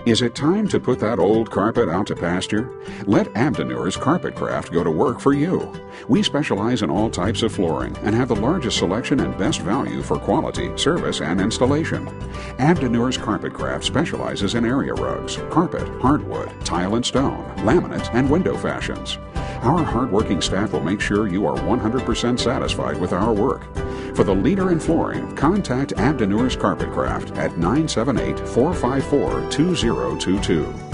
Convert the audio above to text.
Is it time to put that old carpet out to pasture? Let Abdinoor's Carpet Craft go to work for you. We specialize in all types of flooring and have the largest selection and best value for quality, service, and installation. Abdinoor's Carpet Craft specializes in area rugs, carpet, hardwood, tile and stone, laminate, and window fashions. Our hardworking staff will make sure you are 100% satisfied with our work. For the leader in flooring, contact Abdinoor's Carpet Craft at 978-454-2022.